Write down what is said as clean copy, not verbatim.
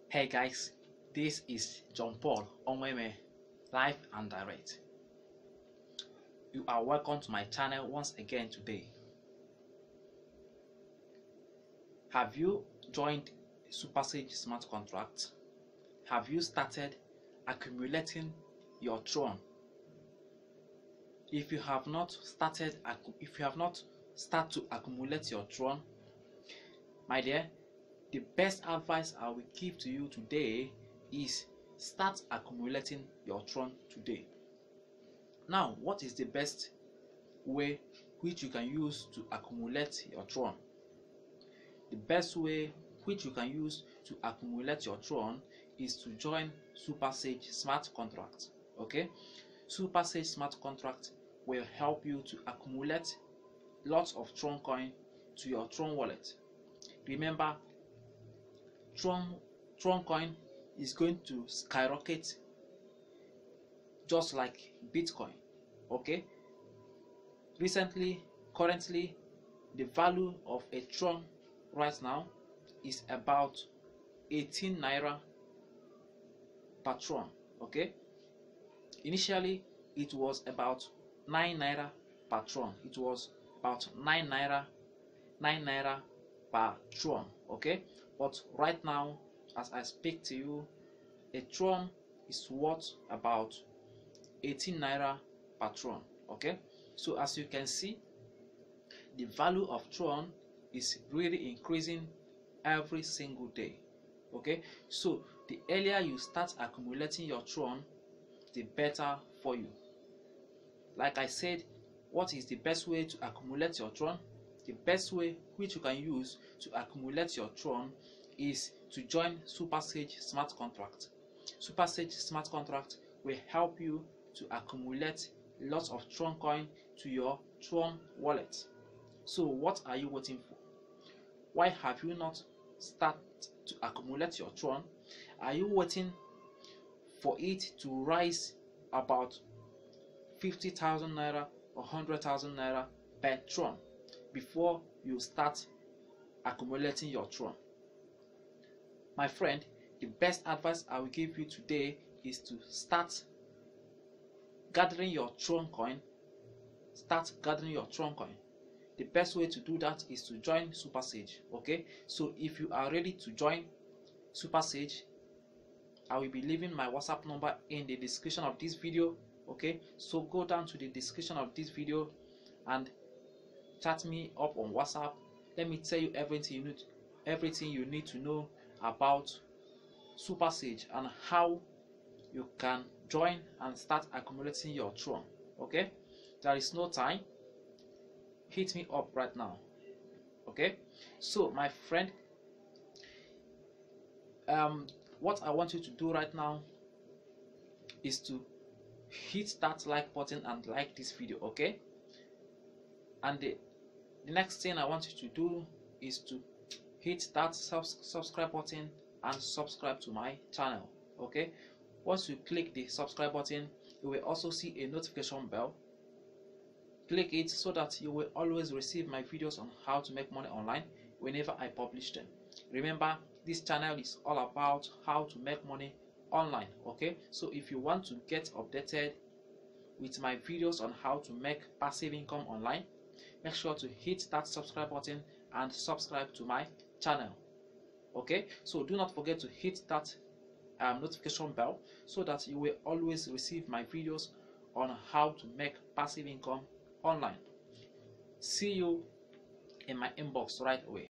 Hey guys, this is John Paul Onweme, live and direct. You are welcome to my channel once again today. Have you joined SuperSage Smart Contract? Have you started accumulating your Tron? If you have not started to accumulate your Tron, my dear, the best advice I will give to you today is start accumulating your Tron today. Now, what is the best way which you can use to accumulate your Tron? The best way which you can use to accumulate your Tron is to join SuperSage Smart Contract. Okay, SuperSage Smart Contract will help you to accumulate lots of Tron coin to your Tron wallet. Remember, Tron coin is going to skyrocket just like Bitcoin. Okay, currently the value of a Tron right now is about 18 naira per Tron. Okay, initially it was about 9 naira per Tron. It was about 9 naira per Tron. Okay, but right now, as I speak to you, a Tron is worth about 18 naira per Tron. Okay, so as you can see, the value of Tron is really increasing every single day. Okay, so the earlier you start accumulating your Tron, the better for you. Like I said, what is the best way to accumulate your Tron? The best way which you can use to accumulate your Tron is to join SuperSage Smart Contract. SuperSage Smart Contract will help you to accumulate lots of Tron coin to your Tron wallet. So what are you waiting for? Why have you not started to accumulate your Tron? Are you waiting for it to rise about 50,000 naira or 100,000 naira per Tron before you start accumulating your Tron? My friend, the best advice I will give you today is to start gathering your Tron coin. Start gathering your Tron coin. The best way to do that is to join SuperSage. Okay, so if you are ready to join SuperSage, I will be leaving my WhatsApp number in the description of this video. Okay, so go down to the description of this video and chat me up on WhatsApp. Let me tell you everything you need to know about SuperSage and how you can join and start accumulating your Tron. Okay, there is no time. Hit me up right now. Okay, so my friend, what I want you to do right now is to hit that like button and like this video. Okay, and the next thing I want you to do is to hit that subscribe button and subscribe to my channel. Okay, once you click the subscribe button, you will also see a notification bell. Click it so that you will always receive my videos on how to make money online whenever I publish them. Remember, this channel is all about how to make money online. Okay, so if you want to get updated with my videos on how to make passive income online, make sure to hit that subscribe button and subscribe to my channel. Okay, so do not forget to hit that notification bell so that you will always receive my videos on how to make passive income online. See you in my inbox right away.